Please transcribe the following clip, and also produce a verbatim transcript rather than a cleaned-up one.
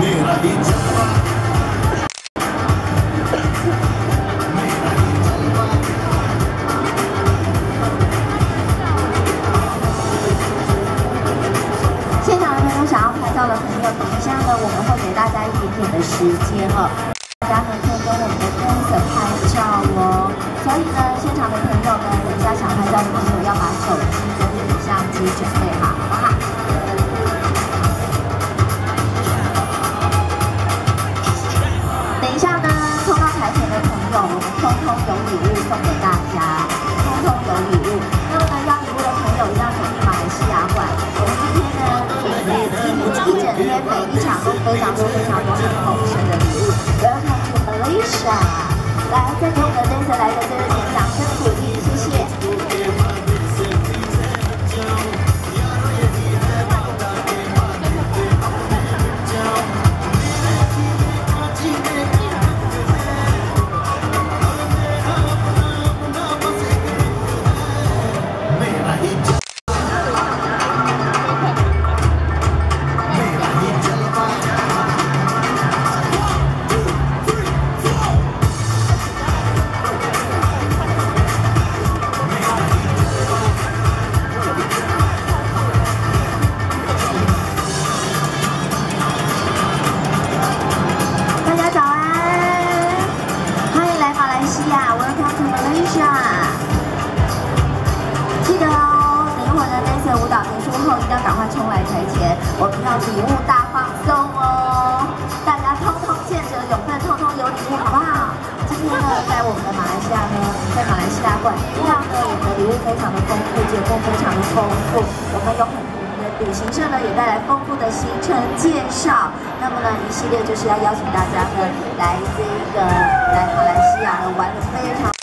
现场的朋友想要拍照的朋友，等一下呢，我们会给大家一点点的时间哦，大家呢可以跟我们的 dancer 拍照哦。所以呢，现场的朋友呢，等一下想拍照的朋友要把手机跟影像机准备好，好不好？等一下呢，冲到台前的朋友，我们通通有礼物送给大家，通通有礼物。那么呢，要礼物的朋友一样走进马来西亚馆。我们今天呢，一整天每一场都非常多非常多丰盛的礼物。Welcome to Malaysia！ 来，再给我们的 dancer 来个热烈的掌声鼓励，谢谢。Welcome to Malaysia！ 记得哦，等一会儿呢 ，dancer 舞蹈结束后一定要赶快冲来台前，我们要礼物大放送哦！大家通通见者有份，通通有礼物，好不好？今天呢，在我们的马来西亚呢，在马来西亚馆一样呢，我们的礼物非常的丰富，节目非常的丰富，我们有很多。旅行社呢也带来丰富的行程介绍，那么呢一系列就是要邀请大家呢来这个来马来西亚呢玩得非常。